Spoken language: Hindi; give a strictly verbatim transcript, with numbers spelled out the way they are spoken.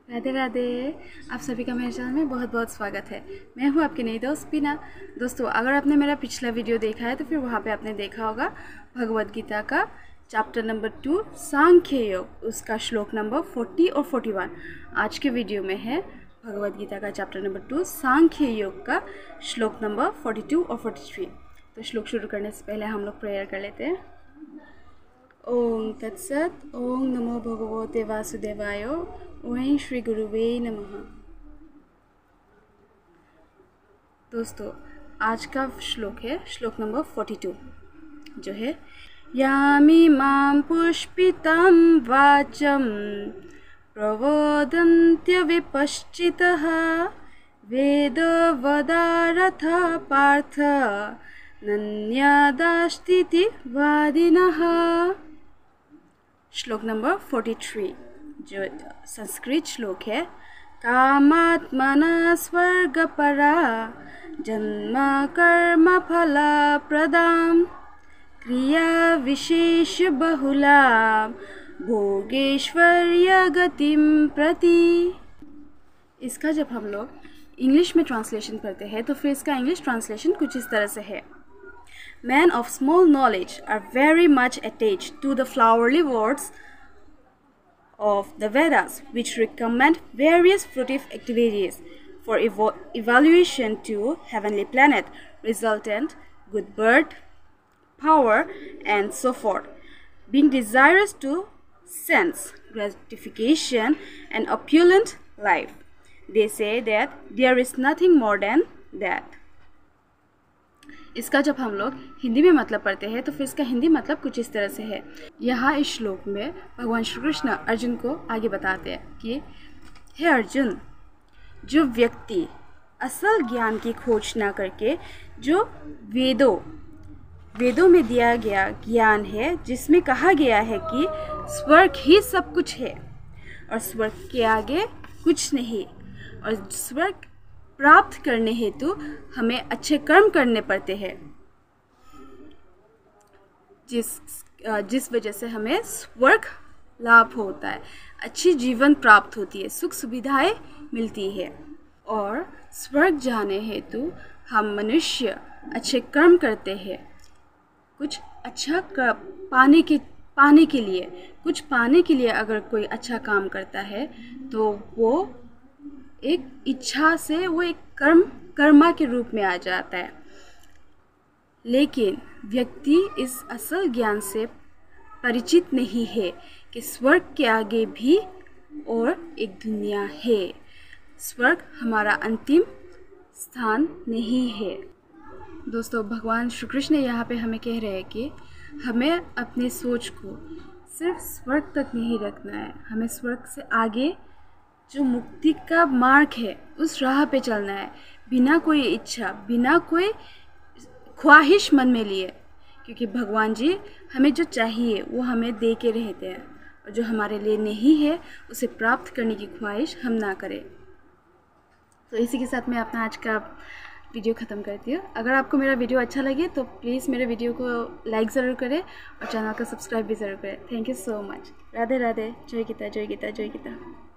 राधे राधे। आप सभी का मेरे चैनल में बहुत बहुत स्वागत है। मैं हूँ आपकी नई दोस्त बीना। दोस्तों, अगर आपने मेरा पिछला वीडियो देखा है तो फिर वहाँ पे आपने देखा होगा भगवद गीता का चैप्टर नंबर टू सांख्य योग, उसका श्लोक नंबर फोर्टी और फोर्टी वन। आज के वीडियो में है भगवद गीता का चैप्टर नंबर टू सांख्य योग का श्लोक नंबर फोर्टी टू और फोर्टी थ्री। तो श्लोक शुरू करने से पहले हम लोग प्रेयर कर लेते हैं। ओम तत्सत। ओम नमो भगवते वासुदेवाय। ओम श्री गुरुवे नमः। दोस्तों, आज का श्लोक है श्लोक नंबर फोर्टी टू, जो है यामि मां पुष्पितं वाचं प्रवदन्त्य विपश्चितः वेदवदारथ पार्थ नन्यदास्तीति वादिनः। श्लोक नंबर फोर्टी थ्री, जो संस्कृत श्लोक है। कामात्मना स्वर्गपरा जन्म कर्म फला प्रदाम क्रिया विशेष बहुला भोगेश्वर्य गतिम प्रति। इसका जब हम लोग इंग्लिश में ट्रांसलेशन करते हैं तो फिर इसका इंग्लिश ट्रांसलेशन कुछ इस तरह से है। Men of small knowledge are very much attached to the flowery words of the Vedas, which recommend various fruitive activities for evo evaluation to heavenly planet, resultant good birth, power, and so forth. Being desirous to sense gratification and opulent life, they say that there is nothing more than that. इसका जब हम लोग हिंदी में मतलब पढ़ते हैं तो फिर इसका हिंदी मतलब कुछ इस तरह से है। यहाँ इस श्लोक में भगवान श्री कृष्ण अर्जुन को आगे बताते हैं कि हे अर्जुन, जो व्यक्ति असल ज्ञान की खोज ना करके जो वेदों वेदों में दिया गया ज्ञान है, जिसमें कहा गया है कि स्वर्ग ही सब कुछ है और स्वर्ग के आगे कुछ नहीं, और स्वर्ग प्राप्त करने हेतु हमें अच्छे कर्म करने पड़ते हैं, जिस जिस वजह से हमें स्वर्ग लाभ होता है, अच्छी जीवन प्राप्त होती है, सुख सुविधाएं मिलती है। और स्वर्ग जाने हेतु हम मनुष्य अच्छे कर्म करते हैं, कुछ अच्छा कर, पाने के पाने के लिए कुछ पाने के लिए अगर कोई अच्छा काम करता है तो वो एक इच्छा से वो एक कर्म कर्मा के रूप में आ जाता है। लेकिन व्यक्ति इस असल ज्ञान से परिचित नहीं है कि स्वर्ग के आगे भी और एक दुनिया है, स्वर्ग हमारा अंतिम स्थान नहीं है। दोस्तों, भगवान श्री कृष्ण यहाँ पे हमें कह रहे हैं कि हमें अपनी सोच को सिर्फ स्वर्ग तक नहीं रखना है, हमें स्वर्ग से आगे जो मुक्ति का मार्ग है उस राह पे चलना है, बिना कोई इच्छा, बिना कोई ख्वाहिश मन में लिए, क्योंकि भगवान जी हमें जो चाहिए वो हमें दे के रहते हैं, और जो हमारे लिए नहीं है उसे प्राप्त करने की ख्वाहिश हम ना करें। तो इसी के साथ मैं अपना आज का वीडियो ख़त्म करती हूँ। अगर आपको मेरा वीडियो अच्छा लगे तो प्लीज़ मेरे वीडियो को लाइक ज़रूर करें और चैनल को सब्सक्राइब भी ज़रूर करें। Thank you so much. Radhe Radhe. जय गीता, जय गीता, जय गीता।